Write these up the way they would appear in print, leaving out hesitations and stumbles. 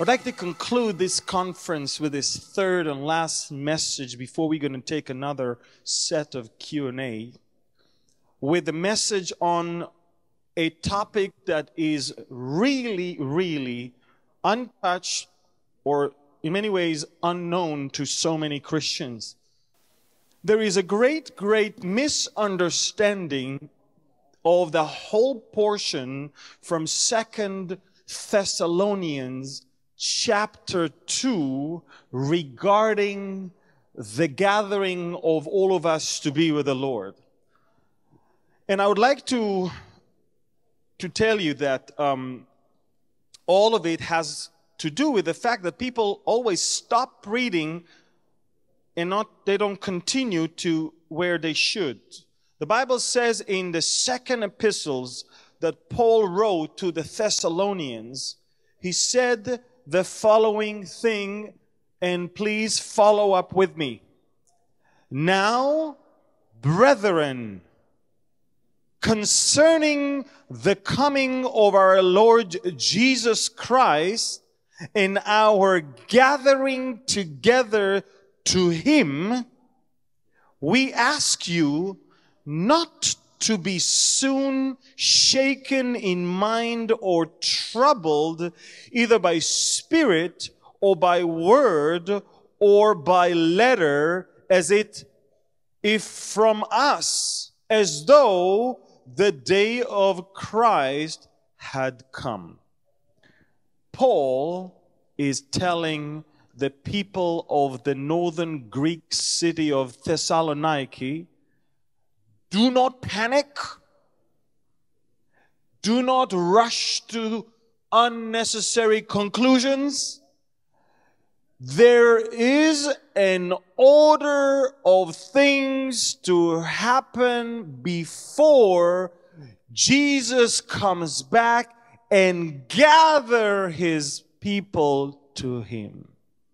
I'd like to conclude this conference with this third and last message before we're going to take another set of Q&A, with a message on a topic that is really, really untouched or in many ways unknown to so many Christians. There is a great, great misunderstanding of the whole portion from 2 Thessalonians chapter 2 regarding the gathering of all of us to be with the Lord. And I would like to tell you that all of it has to do with the fact that people always stop reading and they don't continue to where they should. The Bible says in the second epistles that Paul wrote to the Thessalonians, he said the following thing, and please follow up with me. Now, brethren, concerning the coming of our Lord Jesus Christ and our gathering together to Him, we ask you not to be soon shaken in mind or troubled, either by spirit or by word or by letter, if from us, as though the day of Christ had come. Paul is telling the people of the northern Greek city of Thessaloniki, do not panic. Do not rush to unnecessary conclusions. There is an order of things to happen before Jesus comes back and gather His people to Him.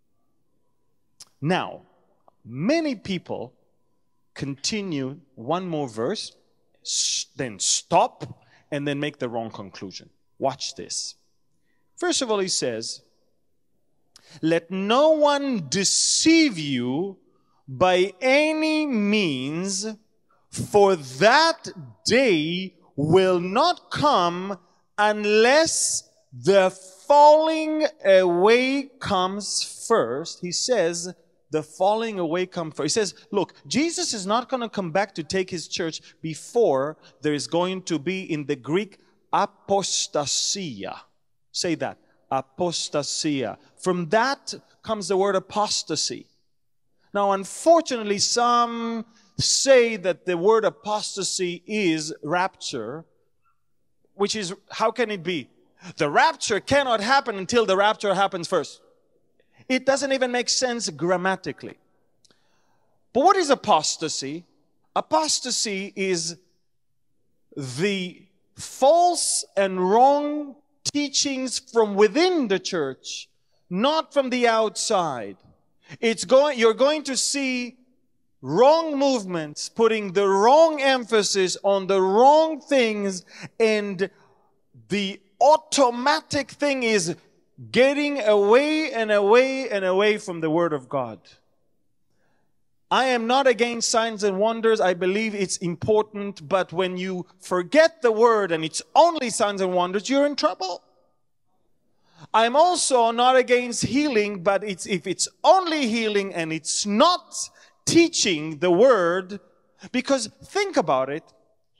Now, many people continue one more verse, then stop, and then make the wrong conclusion. Watch this. First of all, he says, let no one deceive you by any means, for that day will not come unless the falling away comes first. He says, the falling away comes first. He says, look, Jesus is not going to come back to take His church before there is going to be, in the Greek, apostasia. Say that, apostasia. From that comes the word apostasy. Now, unfortunately, some say that the word apostasy is rapture, which is, how can it be? The rapture cannot happen until the rapture happens first. It doesn't even make sense grammatically. But what is apostasy? Apostasy is the false and wrong teachings from within the church, not from the outside. You're going to see wrong movements, putting the wrong emphasis on the wrong things, and the automatic thing is getting away and away and away from the Word of God. I am not against signs and wonders. I believe it's important. But when you forget the Word and it's only signs and wonders, you're in trouble. I'm also not against healing, but if it's only healing and it's not teaching the Word, because think about it,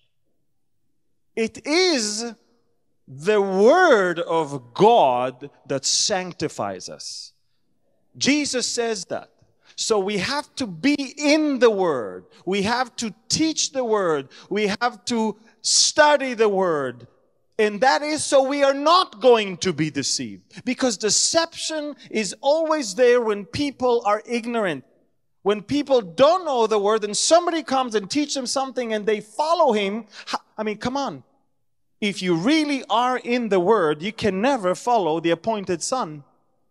it is the Word of God that sanctifies us. Jesus says that. So we have to be in the Word. We have to teach the Word. We have to study the Word. And that is so we are not going to be deceived. Because deception is always there when people are ignorant. When people don't know the Word and somebody comes and teaches them something and they follow him. I mean, come on. If you really are in the Word, you can never follow the appointed Son.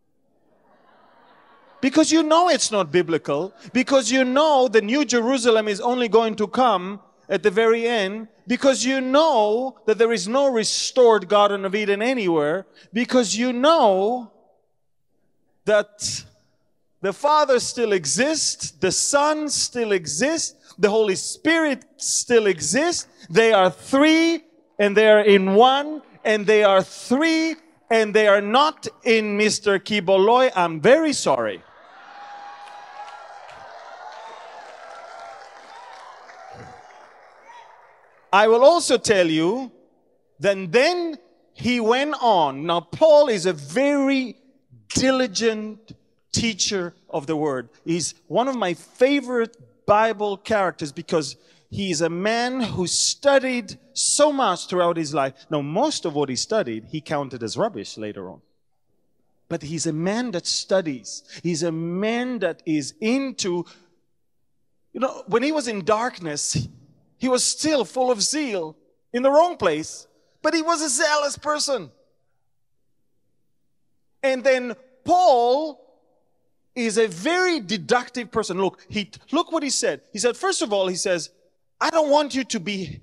Because you know it's not biblical. Because you know the New Jerusalem is only going to come at the very end. Because you know that there is no restored Garden of Eden anywhere. Because you know that the Father still exists, the Son still exists, the Holy Spirit still exists. They are three and they are in one, and they are three and they are not in Mr. Kiboloi. I'm very sorry. I will also tell you that then he went on. Now, Paul is a very diligent teacher of the word. He's one of my favorite Bible characters because he's a man who studied so much throughout his life. Now, most of what he studied, he counted as rubbish later on. But he's a man that studies. He's a man that is into, when he was in darkness, he was still full of zeal in the wrong place, but he was a zealous person. And then Paul is a very deductive person. Look what he said. He said, first of all, he says, I don't want you to be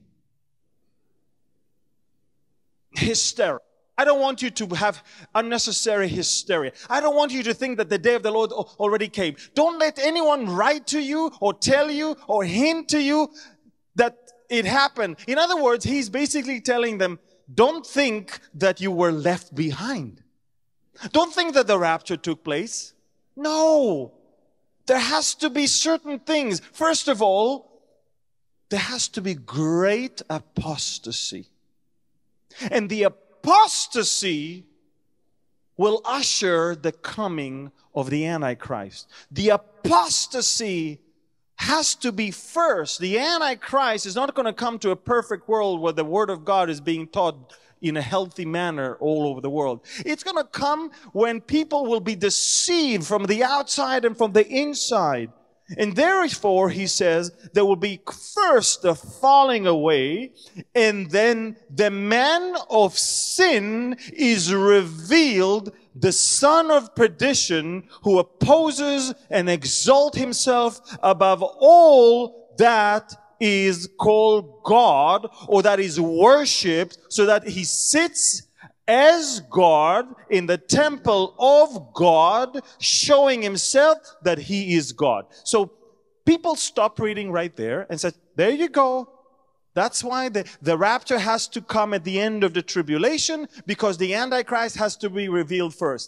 hysterical. I don't want you to have unnecessary hysteria. I don't want you to think that the day of the Lord already came. Don't let anyone write to you or tell you or hint to you that it happened. In other words, he's basically telling them, don't think that you were left behind. Don't think that the rapture took place. No. There has to be certain things. First of all, there has to be great apostasy. And the apostasy will usher the coming of the Antichrist. The apostasy has to be first. The Antichrist is not going to come to a perfect world where the Word of God is being taught in a healthy manner all over the world. It's going to come when people will be deceived from the outside and from the inside. And therefore, he says, there will be first the falling away, and then the man of sin is revealed, the son of perdition, who opposes and exalts himself above all that is called God, or that is worshipped, so that he sits as God in the temple of God, showing himself that he is God. So people stop reading right there and said, there you go. That's why the rapture has to come at the end of the tribulation, because the Antichrist has to be revealed first.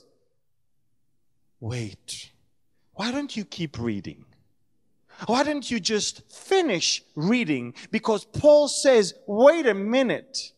Wait, why don't you keep reading? Why don't you just finish reading? Because Paul says, wait a minute.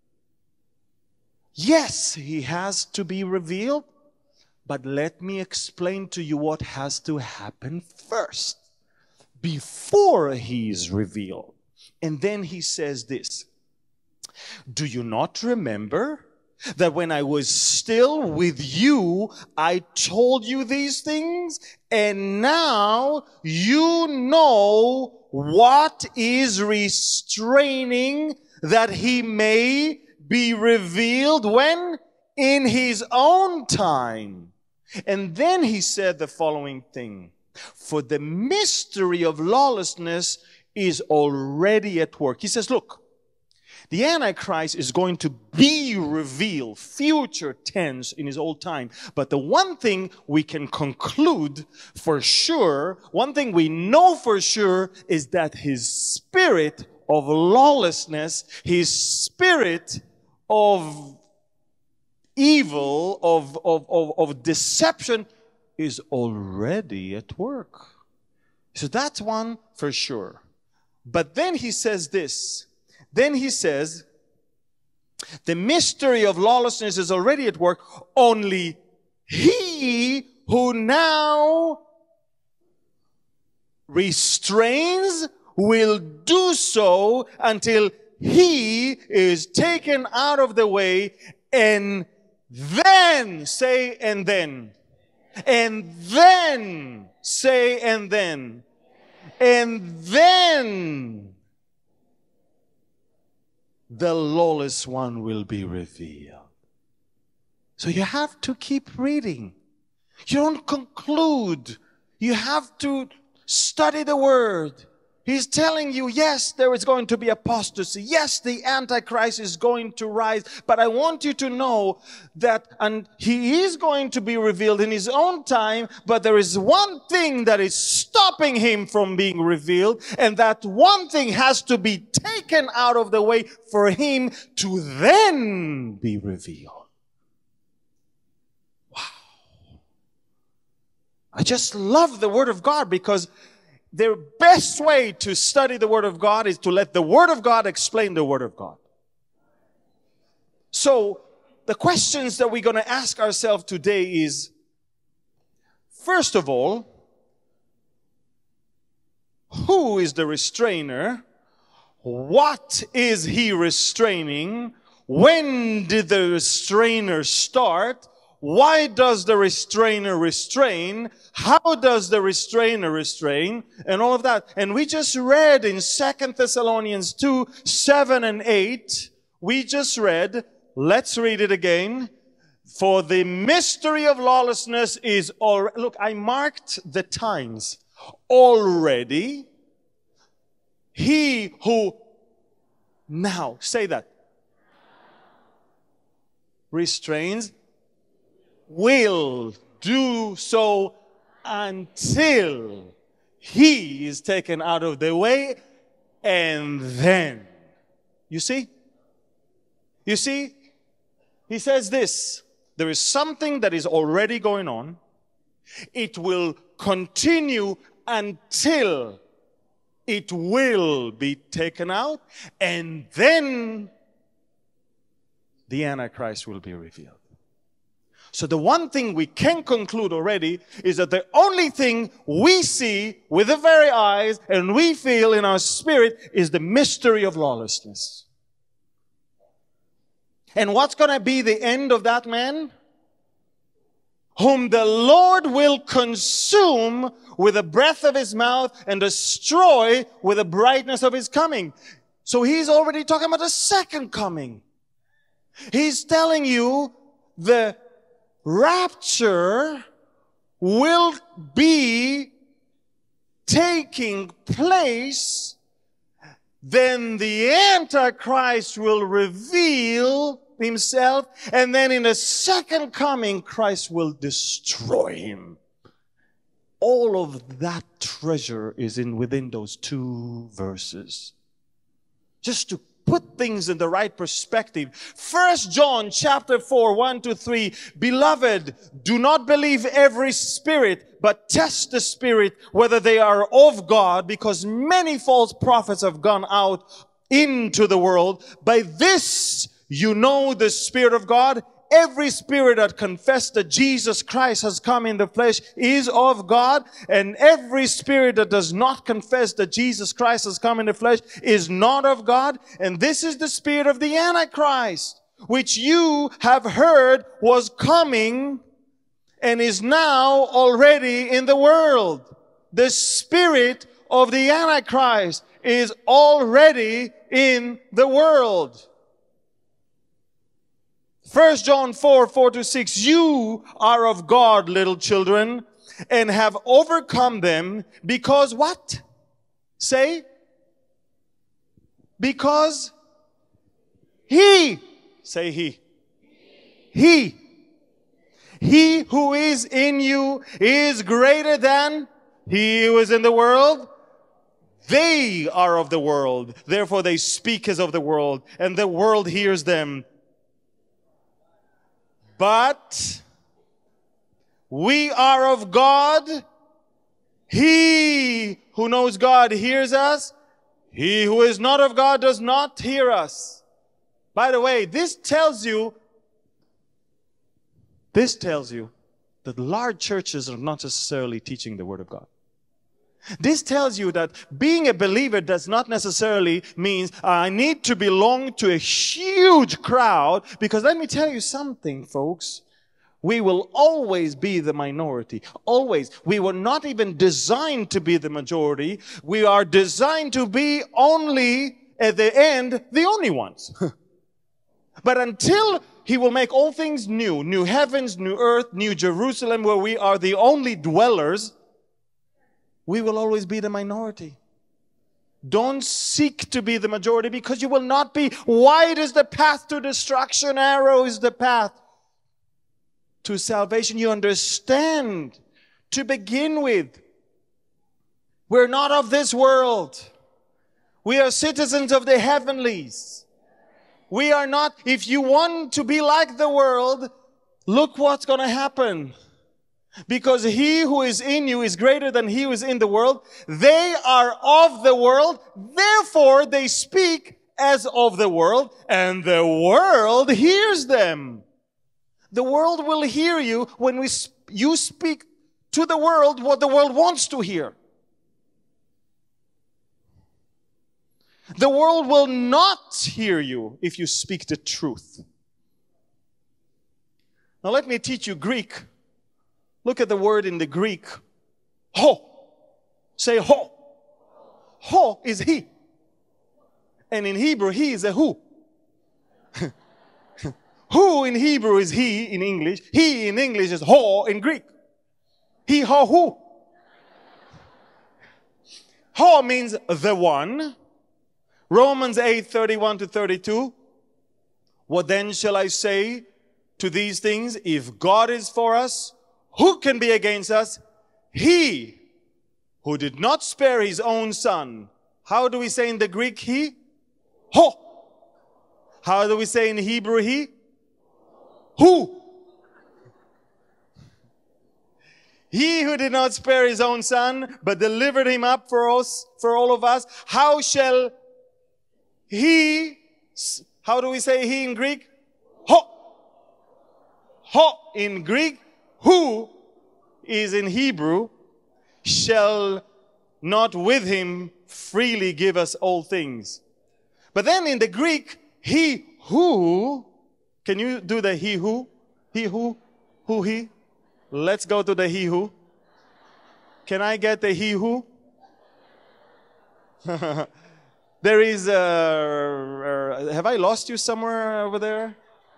Yes, he has to be revealed, but let me explain to you what has to happen first before he is revealed. And then he says this, do you not remember that when I was still with you, I told you these things? And now you know what is restraining, that he may be revealed when? In his own time. And then he said the following thing. For the mystery of lawlessness is already at work. He says, look, the Antichrist is going to be revealed, future tense in his old time. But the one thing we can conclude for sure, one thing we know for sure, is that his spirit of lawlessness, his spirit of evil, of deception, is already at work. So that's one for sure. But then he says this. Then he says, the mystery of lawlessness is already at work. Only he who now restrains will do so until he is taken out of the way. And then, say, and then. And then, say, and then. And then the lawless one will be revealed. So you have to keep reading. You don't conclude. You have to study the word. He's telling you, yes, there is going to be apostasy. Yes, the Antichrist is going to rise. But I want you to know that he is going to be revealed in his own time. But there is one thing that is stopping him from being revealed. And that one thing has to be taken out of the way for him to then be revealed. Wow. I just love the Word of God, because the best way to study the Word of God is to let the Word of God explain the Word of God. So, the questions that we're going to ask ourselves today is, first of all, who is the restrainer? What is he restraining? When did the restrainer start? Why does the restrainer restrain? How does the restrainer restrain? And all of that. And we just read in 2 Thessalonians 2, 7 and 8. We just read, let's read it again. For the mystery of lawlessness is already, look, I marked the times. Already. He who, now, say that. Restrains. Will do so until he is taken out of the way, and then. You see? You see? He says this. There is something that is already going on. It will continue until it will be taken out, and then the Antichrist will be revealed. So the one thing we can conclude already is that the only thing we see with the very eyes and we feel in our spirit is the mystery of lawlessness. And what's going to be the end of that man? Whom the Lord will consume with the breath of his mouth and destroy with the brightness of his coming. So he's already talking about the second coming. He's telling you the rapture will be taking place, then the Antichrist will reveal himself, and then in the second coming, Christ will destroy him. All of that treasure is within those two verses. Just to put things in the right perspective. 1 John chapter 4, 1-3. Beloved, do not believe every spirit, but test the spirit whether they are of God, because many false prophets have gone out into the world. By this you know the Spirit of God. Every spirit that confesses that Jesus Christ has come in the flesh is of God, and every spirit that does not confess that Jesus Christ has come in the flesh is not of God. And this is the spirit of the Antichrist, which you have heard was coming and is now already in the world. The spirit of the Antichrist is already in the world. 1 John 4, 4-6, you are of God, little children, and have overcome them, because what? Say? Because he. Say he. He. He who is in you is greater than he who is in the world. They are of the world, therefore they speak as of the world, and the world hears them. But we are of God. He who knows God hears us. He who is not of God does not hear us. By the way, this tells you that large churches are not necessarily teaching the Word of God. This tells you that being a believer does not necessarily mean I need to belong to a huge crowd, because let me tell you something, folks. We will always be the minority. Always. We were not even designed to be the majority. We are designed to be only, at the end, the only ones. But until He will make all things new, new heavens, new earth, new Jerusalem, where we are the only dwellers, we will always be the minority. Don't seek to be the majority, because you will not be. Wide is the path to destruction, narrow is the path to salvation. You understand, to begin with, we're not of this world. We are citizens of the heavenlies. We are not. If you want to be like the world, look what's going to happen. Because he who is in you is greater than he who is in the world. They are of the world, therefore they speak as of the world, and the world hears them. The world will hear you when you speak to the world what the world wants to hear. The world will not hear you if you speak the truth. Now let me teach you Greek. Look at the word in the Greek. Ho. Say ho. Ho is he. And in Hebrew, he is a who. Who in Hebrew is he in English. He in English is ho in Greek. He, ho, who. Ho means the one. Romans 8:31-32. What then shall I say to these things? If God is for us, who can be against us? He who did not spare his own son. How do we say in the Greek he? Ho. How do we say in Hebrew he? Who? He who did not spare his own son, but delivered him up for us, for all of us. How shall he, how do we say he in Greek? Ho. Ho in Greek. Who is in Hebrew, shall not with him freely give us all things. But then in the Greek, he who, can you do the he who? He who he? Let's go to the he who. Can I get the he who? There is have I lost you somewhere over there?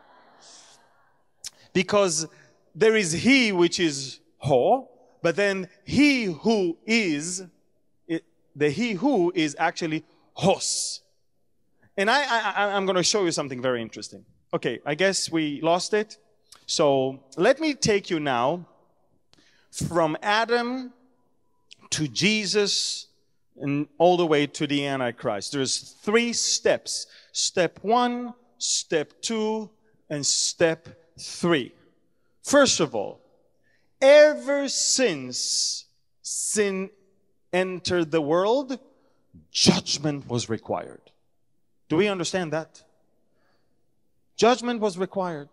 Because there is he, which is ho, but then he who is, the he who is actually hos. And I'm going to show you something very interesting. Okay, I guess we lost it. So let me take you now from Adam to Jesus and all the way to the Antichrist. There's 3 steps. Step 1, step 2, and step 3. First of all, ever since sin entered the world, judgment was required. Do we understand that? Judgment was required.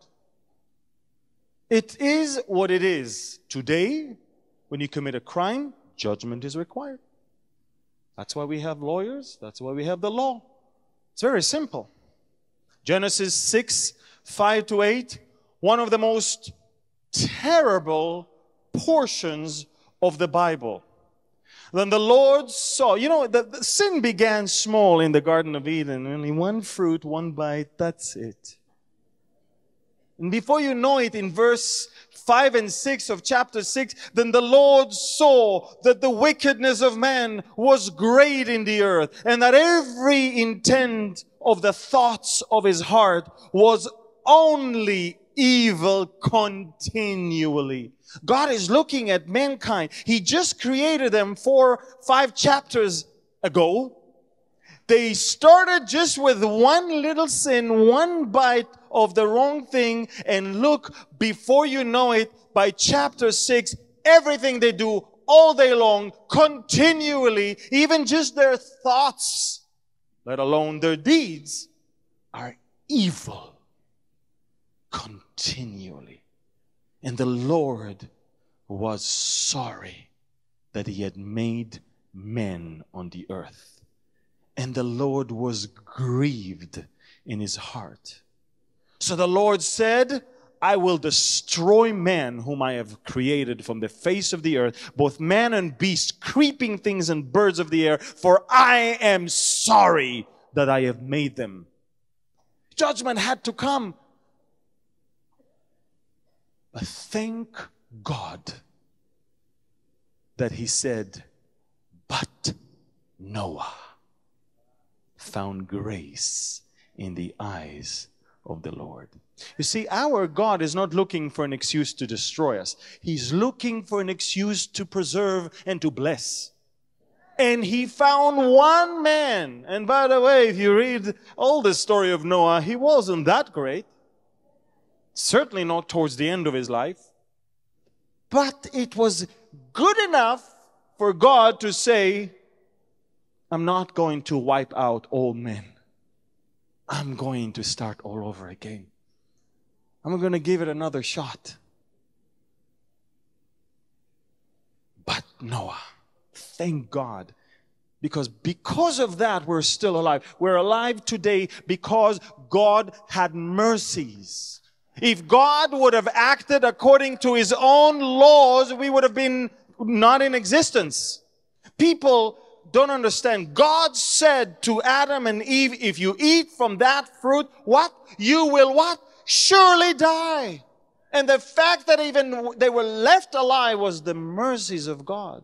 It is what it is. Today, when you commit a crime, judgment is required. That's why we have lawyers. That's why we have the law. It's very simple. Genesis 6:5-8, one of the most terrible portions of the Bible. Then the Lord saw, the sin began small in the Garden of Eden. Only one fruit, one bite, that's it. And before you know it, in verse 5 and 6 of chapter 6, then the Lord saw that the wickedness of man was great in the earth, and that every intent of the thoughts of his heart was only evil continually. God is looking at mankind. He just created them 4-5 chapters ago. They started just with one little sin, one bite of the wrong thing, and look, before you know it, by chapter 6, everything they do all day long, continually, even just their thoughts, let alone their deeds, are evil continually. And the Lord was sorry that he had made men on the earth. And the Lord was grieved in his heart. So the Lord said, I will destroy man whom I have created from the face of the earth, both man and beast, creeping things and birds of the air, for I am sorry that I have made them. Judgment had to come. But thank God that he said, but Noah. found grace in the eyes of the Lord. You see, our God is not looking for an excuse to destroy us. He's looking for an excuse to preserve and to bless. And he found one man. And by the way, if you read all the story of Noah, he wasn't that great. Certainly not towards the end of his life. But it was good enough for God to say, I'm not going to wipe out all men. I'm going to start all over again. I'm going to give it another shot. But Noah, thank God, because of that we're still alive. We're alive today because God had mercies. If God would have acted according to His own laws, we would have been not in existence. People don't understand. God said to Adam and Eve, if you eat from that fruit, what? You will what? Surely die. And the fact that even they were left alive was the mercies of God.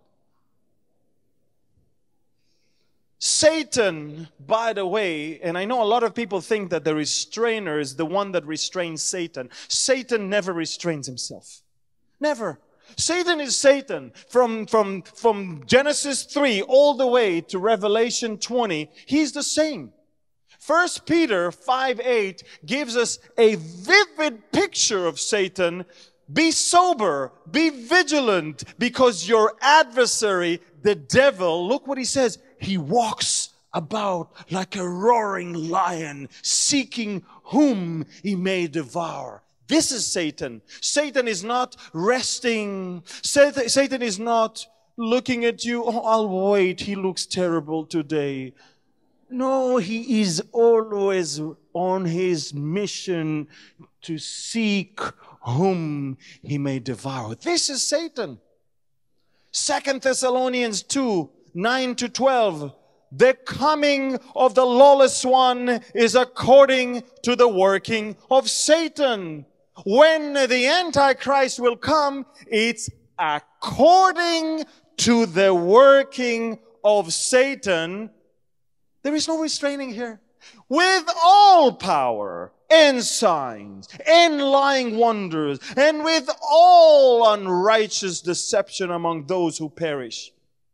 Satan, by the way, and I know a lot of people think that the restrainer is the one that restrains Satan. Satan never restrains himself. Never. Satan is Satan. From Genesis 3 all the way to Revelation 20, he's the same. 1 Peter 5:8 gives us a vivid picture of Satan. Be sober, be vigilant, because your adversary, the devil, look what he says, he walks about like a roaring lion, seeking whom he may devour. This is Satan. Satan is not resting. Satan is not looking at you. Oh, I'll wait. He looks terrible today. No, he is always on his mission to seek whom he may devour. This is Satan. 2 Thessalonians 2, 9-12. The coming of the lawless one is according to the working of Satan. When the Antichrist will come, it's according to the working of Satan. There is no restraining here. With all power and signs and lying wonders and with all unrighteous deception among those who perish.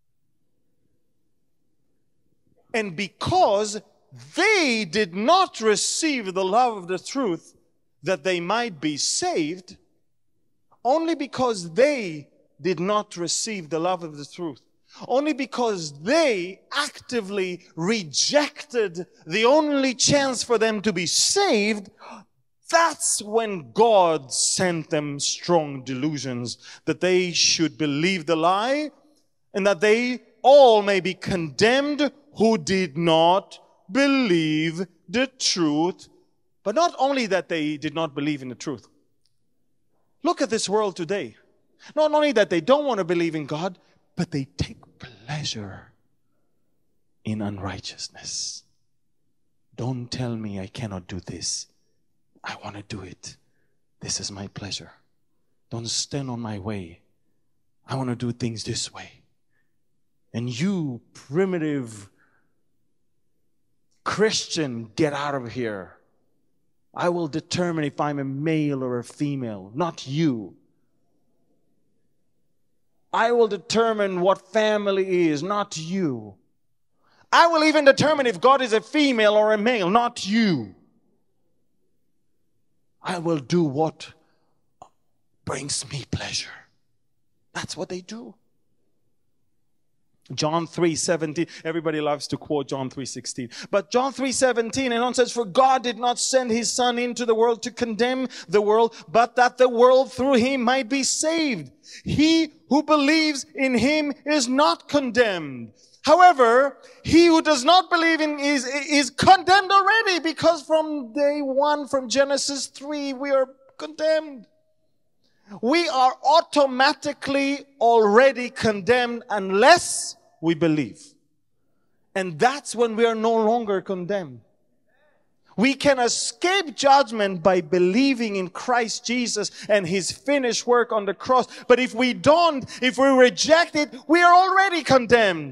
And because they did not receive the love of the truth that they might be saved, only because they did not receive the love of the truth, only because they actively rejected the only chance for them to be saved, that's when God sent them strong delusions that they should believe the lie and that they all may be condemned who did not believe the truth. But not only that they did not believe in the truth. Look at this world today. Not only that they don't want to believe in God, but they take pleasure in unrighteousness. Don't tell me I cannot do this. I want to do it. This is my pleasure. Don't stand on my way. I want to do things this way. And you, primitive Christian, get out of here. I will determine if I'm a male or a female, not you. I will determine what family is, not you. I will even determine if God is a female or a male, not you. I will do what brings me pleasure. That's what they do. John 3:17, everybody loves to quote John 3:16. But John 3:17, and on says, for God did not send His Son into the world to condemn the world, but that the world through Him might be saved. He who believes in Him is not condemned. However, he who does not believe in is condemned already, because from day one, from Genesis 3, we are condemned. We are automatically already condemned unless we believe. And that's when we are no longer condemned. We can escape judgment by believing in Christ Jesus and His finished work on the cross. But if we don't, if we reject it, we are already condemned.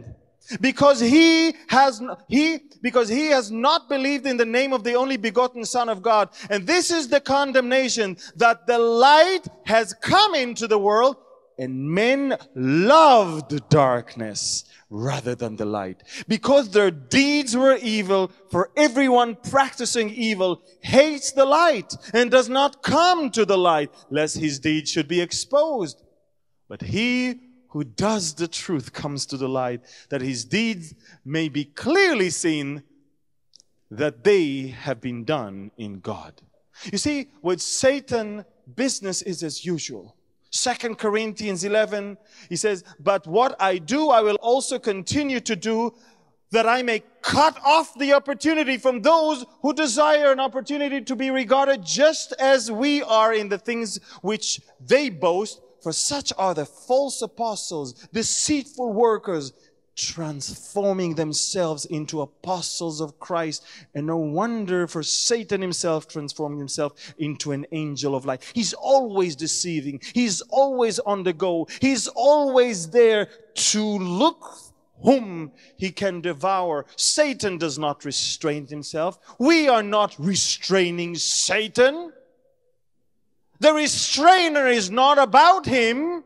because he has not believed in the name of the only begotten Son of God. And this is the condemnation, that the light has come into the world, and men loved darkness rather than the light, because their deeds were evil. For everyone practicing evil hates the light and does not come to the light, lest his deeds should be exposed. But he who does the truth comes to the light, that his deeds may be clearly seen, that they have been done in God. You see, with Satan, business is as usual. 2 Corinthians 11, he says, but what I do, I will also continue to do, that I may cut off the opportunity from those who desire an opportunity to be regarded just as we are in the things which they boast. For such are the false apostles, deceitful workers, transforming themselves into apostles of Christ. And no wonder, for Satan himself transformed himself into an angel of light. He's always deceiving. He's always on the go. He's always there to look whom he can devour. Satan does not restrain himself. We are not restraining Satan. The restrainer is not about him.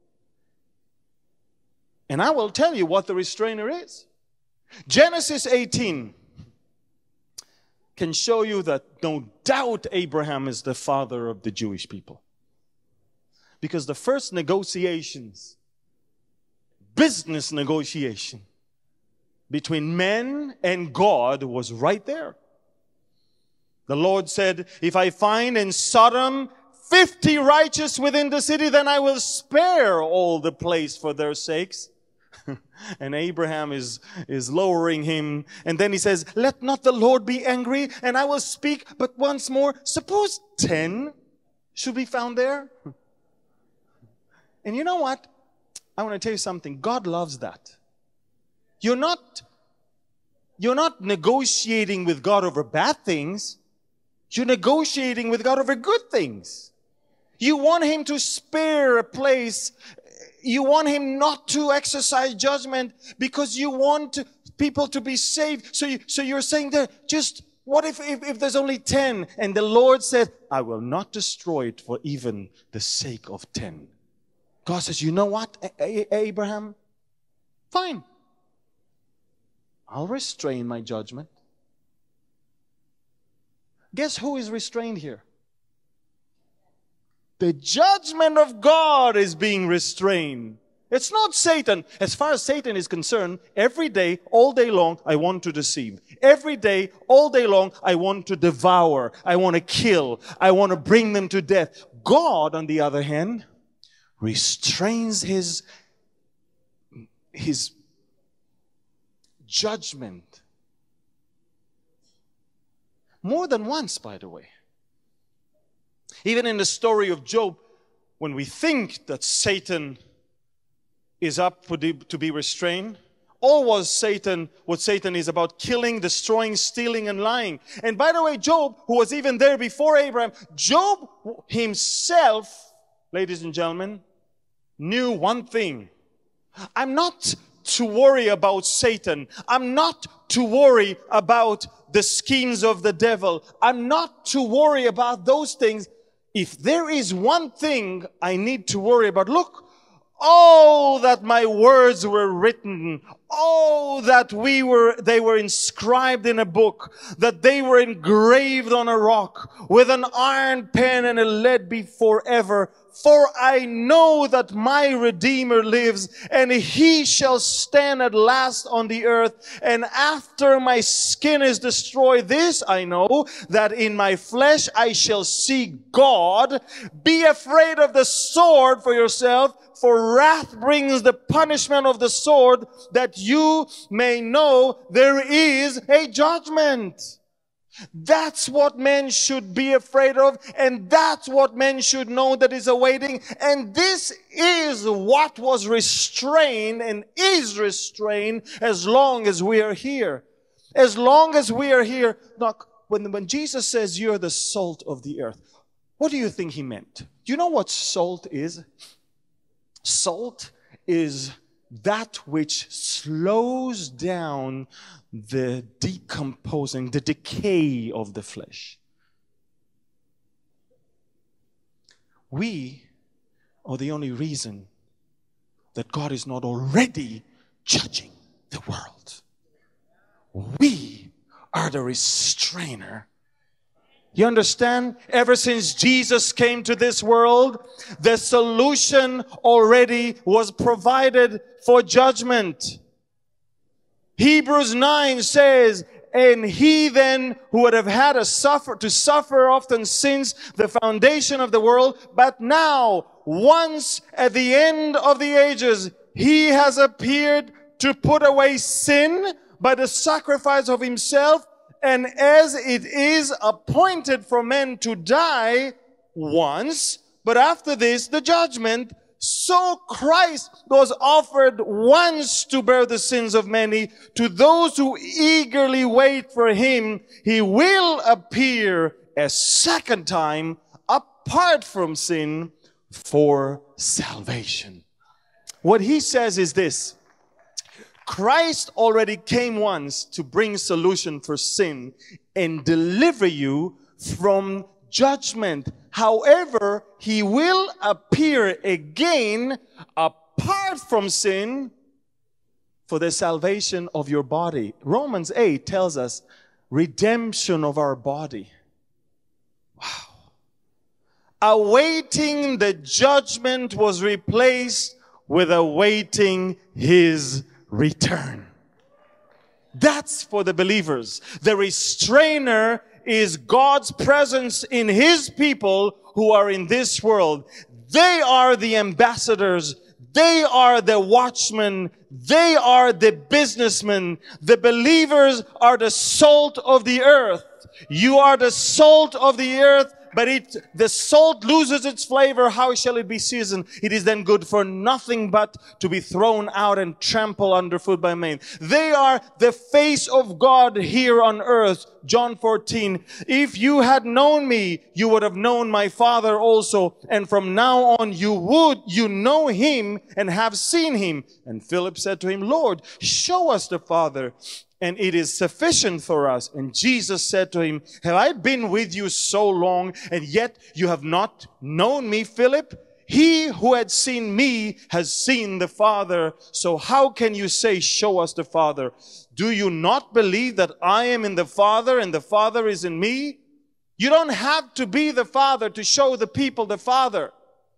And I will tell you what the restrainer is. Genesis 18 can show you that no doubt Abraham is the father of the Jewish people. Because the first negotiations, business negotiation between men and God was right there. The Lord said, if I find in Sodom 50 righteous within the city, then I will spare all the place for their sakes. And Abraham is lowering him. And then he says, let not the Lord be angry, and I will speak but once more. Suppose 10 should be found there. And you know what? I want to tell you something. God loves that. You're not negotiating with God over bad things. You're negotiating with God over good things. You want him to spare a place. You want him not to exercise judgment because you want people to be saved. So you're saying that, just what if there's only 10? And the Lord said, I will not destroy it for even the sake of 10. God says, you know what, Abraham? Fine. I'll restrain my judgment. Guess who is restrained here? The judgment of God is being restrained. It's not Satan. As far as Satan is concerned, every day, all day long, I want to deceive. Every day, all day long, I want to devour. I want to kill. I want to bring them to death. God, on the other hand, restrains his judgment. More than once, by the way. Even in the story of Job, when we think that Satan is up to be restrained, all what Satan is about: killing, destroying, stealing, and lying. And by the way, Job, who was even there before Abraham, Job himself, ladies and gentlemen, knew one thing. I'm not to worry about Satan. I'm not to worry about the schemes of the devil. I'm not to worry about those things. If there is one thing I need to worry about, look, oh, that my words were written. Oh, that they were inscribed in a book, that they were engraved on a rock with an iron pen and a lead be forever. For I know that my Redeemer lives, and he shall stand at last on the earth. And after my skin is destroyed, this I know, that in my flesh I shall see God. Be afraid of the sword for yourself, for wrath brings the punishment of the sword, that you may know there is a judgment. That's what men should be afraid of, and that's what men should know that is awaiting. And this is what was restrained and is restrained as long as we are here. As long as we are here. Look, when Jesus says you're the salt of the earth, what do you think he meant? Do you know what salt is? Salt is that which slows down the decomposing, the decay of the flesh. We are the only reason that God is not already judging the world. We are the restrainer. You understand? Ever since Jesus came to this world, the solution already was provided for judgment. Hebrews 9 says, and he then who would have had to suffer often since the foundation of the world, but now, once at the end of the ages, he has appeared to put away sin by the sacrifice of himself. And as it is appointed for men to die once, but after this, the judgment, so Christ was offered once to bear the sins of many. To those who eagerly wait for him, he will appear a second time apart from sin for salvation. What he says is this: Christ already came once to bring solution for sin and deliver you from judgment. However, he will appear again apart from sin for the salvation of your body. Romans 8 tells us redemption of our body. Wow. Awaiting the judgment was replaced with awaiting his return. That's for the believers. The restrainer is God's presence in his people who are in this world. They are the ambassadors. They are the watchmen. They are the businessmen. The believers are the salt of the earth. You are the salt of the earth. But the salt loses its flavor. How shall it be seasoned? It is then good for nothing but to be thrown out and trampled underfoot by men. They are the face of God here on earth. John 14. If you had known me, you would have known my Father also. And from now on you know him and have seen him. And Philip said to him, Lord, show us the Father, and it is sufficient for us. And Jesus said to him, have I been with you so long, and yet you have not known me, Philip? He who had seen me has seen the Father. So how can you say, show us the Father? Do you not believe that I am in the Father and the Father is in me? You don't have to be the Father to show the people the Father.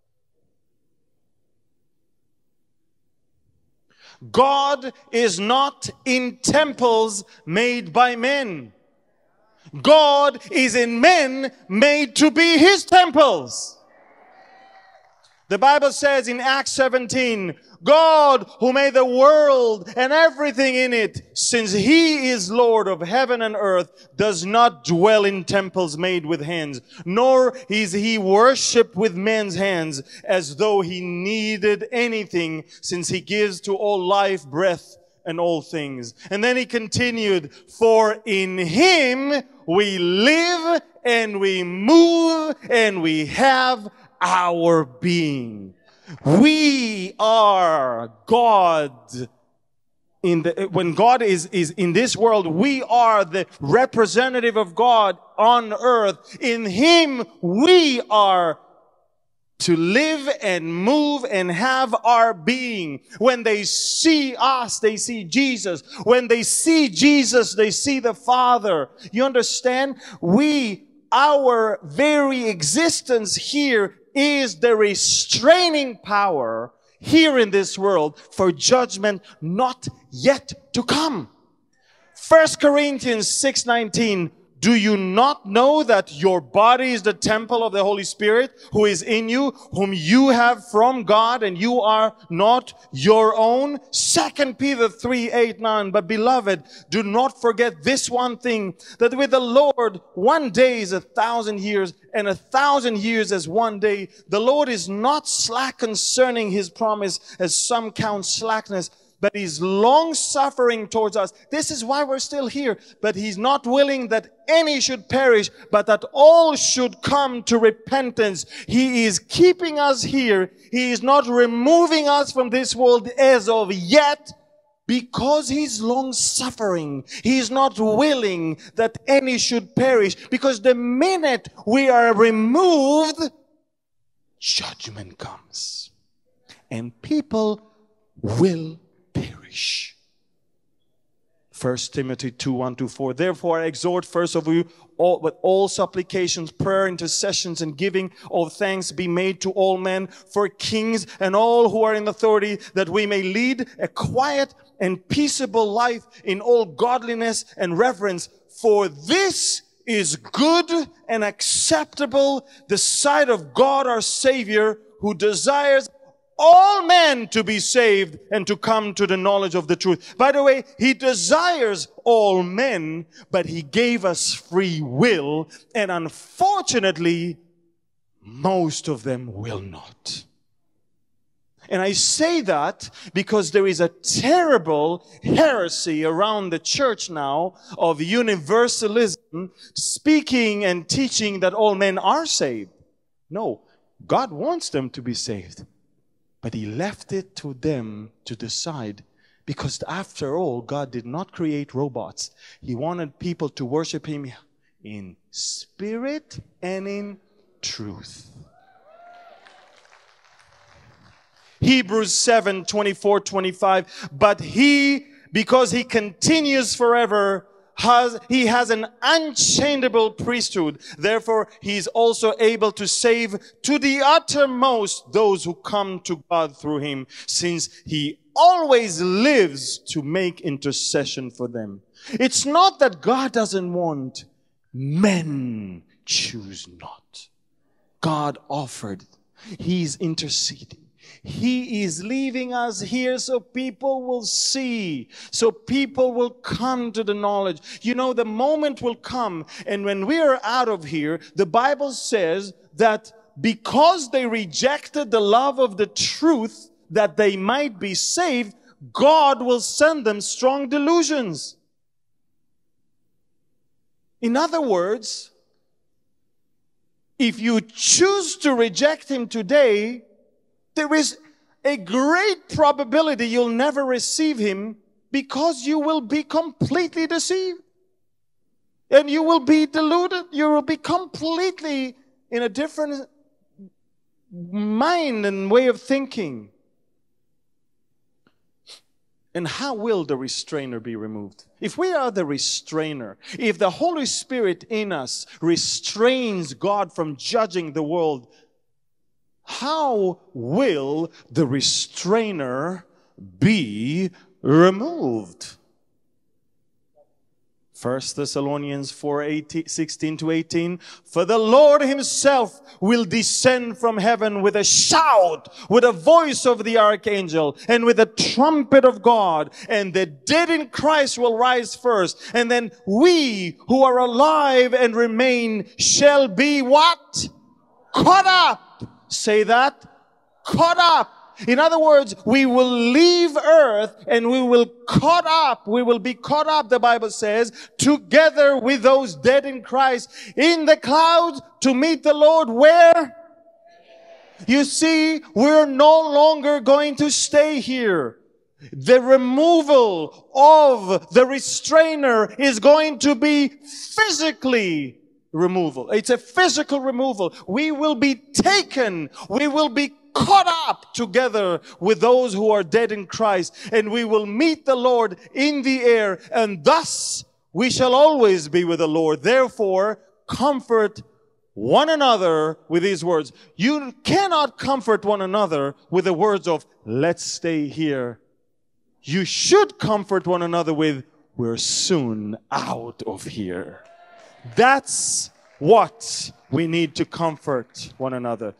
God is not in temples made by men. God is in men made to be his temples. The Bible says in Acts 17, God who made the world and everything in it, since he is Lord of heaven and earth, does not dwell in temples made with hands, nor is he worshipped with men's hands as though he needed anything, since he gives to all life, breath, and all things. And then he continued, for in him we live and we move and we have our being. We are God. When God is in this world, we are the representative of God on earth. In him we are to live and move and have our being. When they see us, they see Jesus. When they see Jesus, they see the Father. You understand? Our very existence here is the restraining power here in this world for judgment not yet to come. 1 Corinthians 6:19. Do you not know that your body is the temple of the Holy Spirit who is in you, whom you have from God, and you are not your own? 2 Peter 3:8-9. But beloved, do not forget this one thing, that with the Lord 1 day is 1,000 years, and 1,000 years as 1 day. The Lord is not slack concerning his promise, as some count slackness, but He's long-suffering towards us. This is why we're still here. But He's not willing that any should perish, but that all should come to repentance. He is keeping us here. He is not removing us from this world as of yet, because He's long-suffering. He's not willing that any should perish, because the minute we are removed, judgment comes. And people will perish. 1 Timothy 2:1-4. Therefore I exhort first of you, with all supplications, prayer, intercessions, and giving of thanks be made to all men, for kings and all who are in authority, that we may lead a quiet and peaceable life in all godliness and reverence. For this is good and acceptable the sight of God our Savior, who desires all men to be saved and to come to the knowledge of the truth. By the way, He desires all men, but He gave us free will, and unfortunately, most of them will not. And I say that because there is a terrible heresy around the church now of universalism, speaking and teaching that all men are saved. No, God wants them to be saved. But He left it to them to decide, because after all, God did not create robots. He wanted people to worship Him in spirit and in truth. Hebrews 7:24-25. But He, because He continues forever, He has an unchangeable priesthood. Therefore, He is also able to save to the uttermost those who come to God through Him, since He always lives to make intercession for them. It's not that God doesn't want. Men choose not. God offered. He's interceding. He is leaving us here so people will see, so people will come to the knowledge. You know, the moment will come, and when we are out of here, the Bible says that because they rejected the love of the truth, that they might be saved, God will send them strong delusions. In other words, if you choose to reject Him today, there is a great probability you'll never receive Him, because you will be completely deceived. And you will be deluded. You will be completely in a different mind and way of thinking. And how will the restrainer be removed? If we are the restrainer, if the Holy Spirit in us restrains God from judging the world, how will the restrainer be removed? 1 Thessalonians 4:16-18. For the Lord Himself will descend from heaven with a shout, with a voice of the archangel, and with a trumpet of God. And the dead in Christ will rise first. And then we who are alive and remain shall be what? Caught up. Say that. Caught up. In other words, we will leave earth and we will caught up. We will be caught up, the Bible says, together with those dead in Christ in the clouds to meet the Lord. Where? You see, we're no longer going to stay here. The removal of the restrainer is going to be physically removal. It's a physical removal. We will be taken. We will be caught up together with those who are dead in Christ, and we will meet the Lord in the air, and thus we shall always be with the Lord. Therefore, comfort one another with these words. You cannot comfort one another with the words of, let's stay here. You should comfort one another with, we're soon out of here. That's what we need to comfort one another.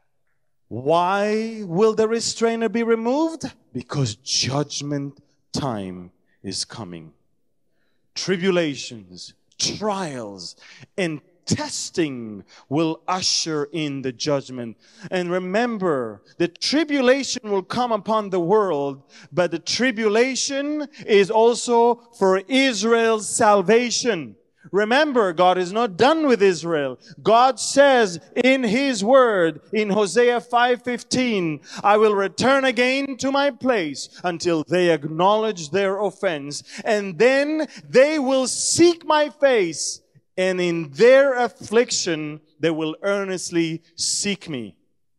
Why will the restrainer be removed? Because judgment time is coming. Tribulations, trials, and testing will usher in the judgment. And remember, the tribulation will come upon the world, but the tribulation is also for Israel's salvation. Remember, God is not done with Israel. God says in His word, in Hosea 5:15, I will return again to my place until they acknowledge their offense. And then they will seek my face, and in their affliction they will earnestly seek me.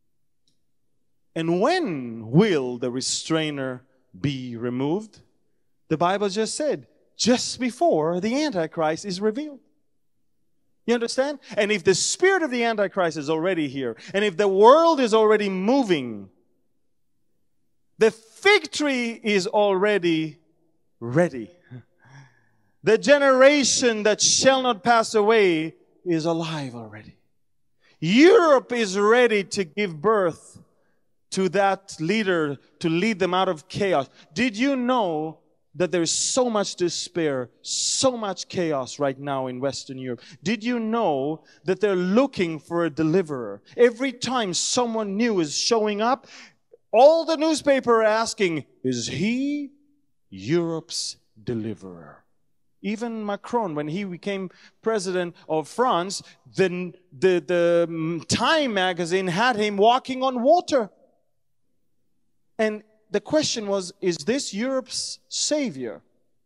And when will the restrainer be removed? The Bible just said, just before the Antichrist is revealed. You understand? And if the spirit of the Antichrist is already here, and if the world is already moving, the fig tree is already ready. The generation that shall not pass away is alive already. Europe is ready to give birth to that leader to lead them out of chaos. Did you know that there is so much despair, so much chaos right now in Western Europe? Did you know that they're looking for a deliverer? Every time someone new is showing up, all the newspapers are asking, is he Europe's deliverer? Even Macron, when he became president of France, the Time magazine had him walking on water. And the question was, is this Europe's savior?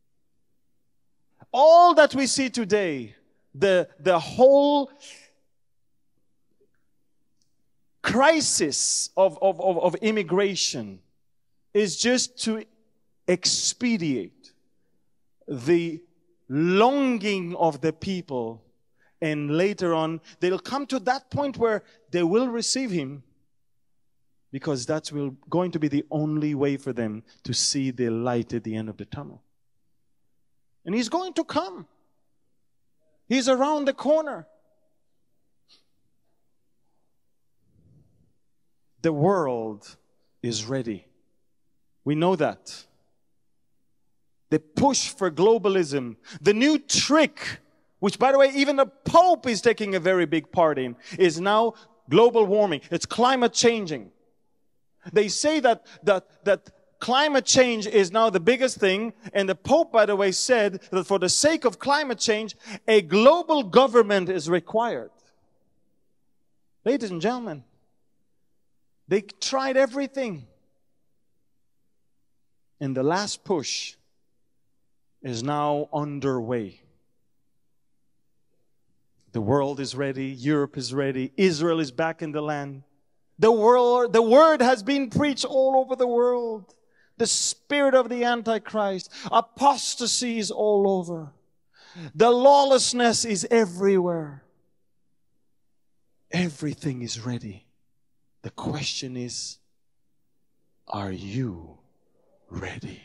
All that we see today, the whole crisis of immigration is just to expedite the longing of the people. And later on, they'll come to that point where they will receive him, because that's going to be the only way for them to see the light at the end of the tunnel. And he's going to come. He's around the corner. The world is ready. We know that. The push for globalism, the new trick, which, by the way, even the Pope is taking a very big part in, is now global warming. It's climate changing. They say that climate change is now the biggest thing, and the Pope, by the way, said that for the sake of climate change, a global government is required. Ladies and gentlemen, they tried everything. And the last push is now underway. The world is ready, Europe is ready, Israel is back in the land. The word has been preached all over the world. The spirit of the Antichrist, apostasy is all over. The lawlessness is everywhere. Everything is ready. The question is, are you ready?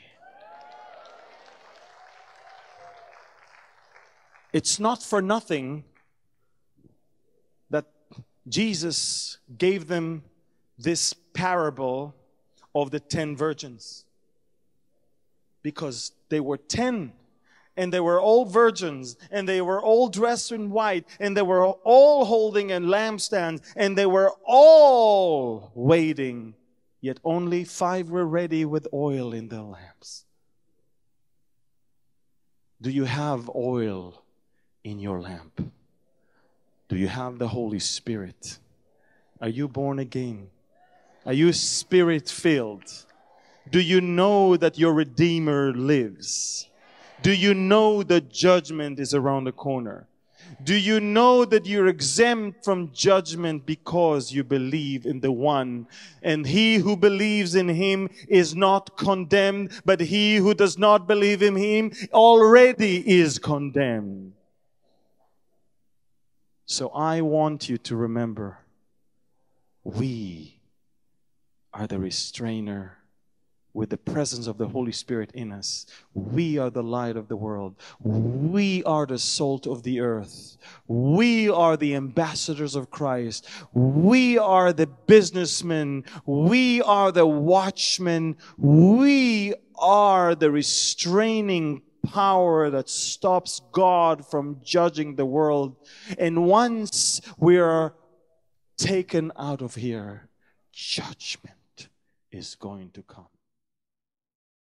It's not for nothing that Jesus gave them this parable of the 10 virgins. Because they were 10, and they were all virgins, and they were all dressed in white, and they were all holding a lampstand, and they were all waiting, yet only 5 were ready with oil in their lamps. Do you have oil in your lamp? Do you have the Holy Spirit? Are you born again? Are you Spirit-filled? Do you know that your Redeemer lives? Do you know that judgment is around the corner? Do you know that you're exempt from judgment because you believe in the one? And he who believes in him is not condemned, but he who does not believe in him already is condemned. So I want you to remember, we are the restrainer with the presence of the Holy Spirit in us. We are the light of the world. We are the salt of the earth. We are the ambassadors of Christ. We are the businessmen. We are the watchmen. We are the restraining power that stops God from judging the world. And once we are taken out of here, judgment is going to come.